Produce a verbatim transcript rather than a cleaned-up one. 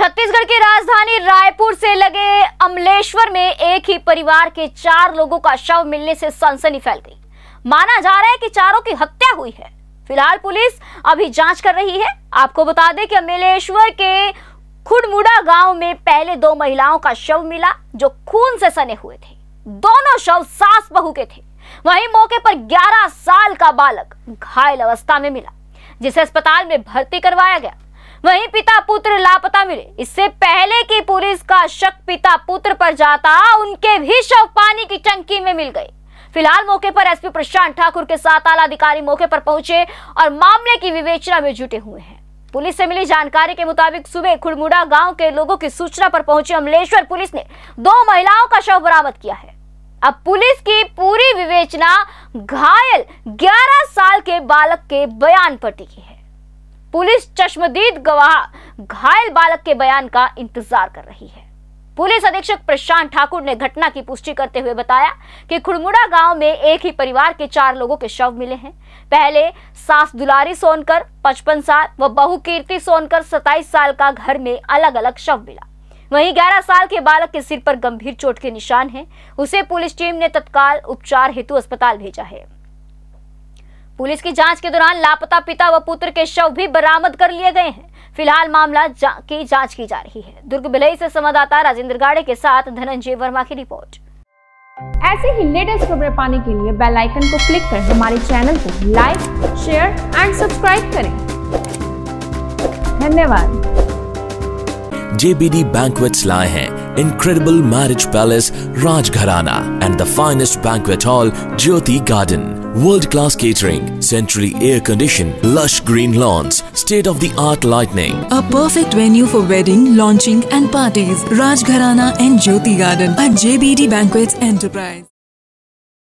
छत्तीसगढ़ की राजधानी रायपुर से लगे अमलेश्वर में एक ही परिवार के चार लोगों का शव मिलने से सनसनी फैल गई। माना जा रहा है कि चारों की हत्या हुई है। फिलहाल पुलिस अभी जांच कर रही है। आपको बता दें कि अमलेश्वर के खुड़मुड़ा गांव में पहले दो महिलाओं का शव मिला जो खून से सने हुए थे। दोनों शव सास बहू के थे। वहीं मौके पर ग्यारह साल का बालक घायल अवस्था में मिला, जिसे अस्पताल में भर्ती करवाया गया। वहीं पिता पुत्र लापता मिले। इससे पहले कि पुलिस का शक पिता पुत्र पर जाता, उनके भी शव पानी की टंकी में मिल गए। फिलहाल मौके पर एसपी प्रशांत ठाकुर के साथ आला अधिकारी मौके पर पहुंचे और मामले की विवेचना में जुटे हुए हैं। पुलिस से मिली जानकारी के मुताबिक सुबह खुड़मुड़ा गांव के लोगों की सूचना पर पहुंची अमलेश्वर पुलिस ने दो महिलाओं का शव बरामद किया है। अब पुलिस की पूरी विवेचना घायल ग्यारह साल के बालक के बयान पर टिकी है। पुलिस चश्मदीद गवाह घायल बालक के बयान का इंतजार कर रही है। पुलिस अधीक्षक प्रशांत ठाकुर ने घटना की पुष्टि करते हुए बताया कि खुड़मुड़ा गांव में एक ही परिवार के चार लोगों के शव मिले हैं। पहले सास दुलारी सोनकर पचपन साल व बहू कीर्ति सोनकर सत्ताईस साल का घर में अलग अलग शव मिला। वहीं ग्यारह साल के बालक के सिर पर गंभीर चोट के निशान हैं। उसे पुलिस टीम ने तत्काल उपचार हेतु अस्पताल भेजा है। पुलिस की जांच के दौरान लापता पिता व पुत्र के शव भी बरामद कर लिए गए हैं। फिलहाल मामला जा, की जांच की जा रही है। दुर्ग भिलाई से संवाददाता राजेंद्र गाड़े के साथ धनंजय वर्मा की रिपोर्ट। ऐसे ही लेटेस्ट खबरें पाने के लिए बेल आइकन को क्लिक कर हमारे चैनल को लाइक, शेयर एंड सब्सक्राइब करें। धन्यवाद। J B D Banquets लाए हैं Incredible Marriage Palace Rajgharana and the finest banquet hall Jyoti Garden. World-class catering, centrally air-conditioned, lush green lawns, state-of-the-art lighting. A perfect venue for wedding, launching and parties. Rajgharana and Jyoti Garden at J B D Banquets Enterprise.